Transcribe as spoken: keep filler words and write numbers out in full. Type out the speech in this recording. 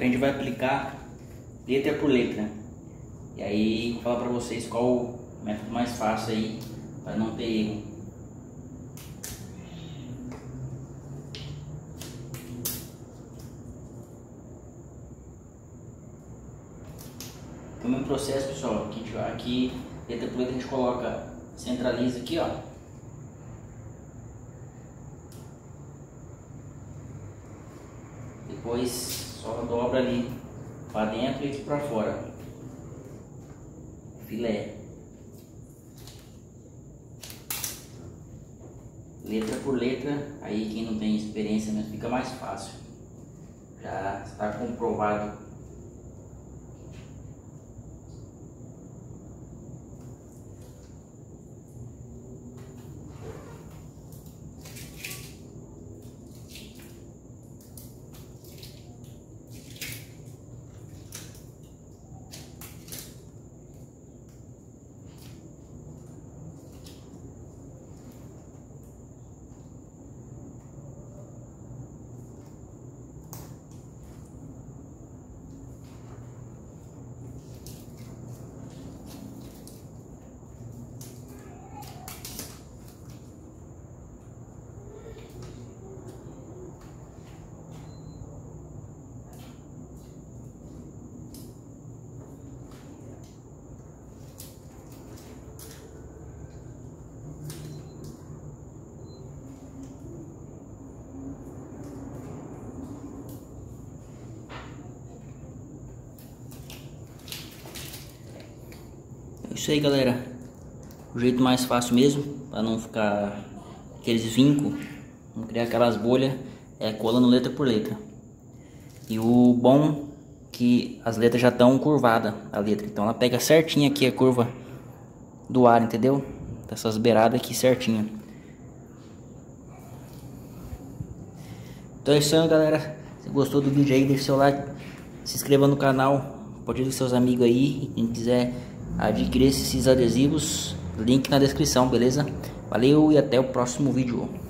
a gente vai aplicar letra por letra. E aí vou falar para vocês qual o método mais fácil aí para não ter erro. O mesmo processo, pessoal. Aqui, aqui letra por letra a gente coloca, centraliza aqui, ó. Depois só dobra ali para dentro e para fora. Filé. Letra por letra, aí quem não tem experiência mesmo fica mais fácil. Já está comprovado. Isso aí, galera, o jeito mais fácil mesmo, para não ficar aqueles vincos, não criar aquelas bolhas, é colando letra por letra. E o bom que as letras já estão curvadas, a letra, então ela pega certinho aqui a curva do ar, entendeu? Dessas beiradas aqui certinho. Então é isso aí, galera. Se gostou do vídeo aí, deixa seu like, se inscreva no canal, pode ir com seus amigos aí, quem quiser adquirir esses adesivos, link na descrição, beleza? Valeu e até o próximo vídeo.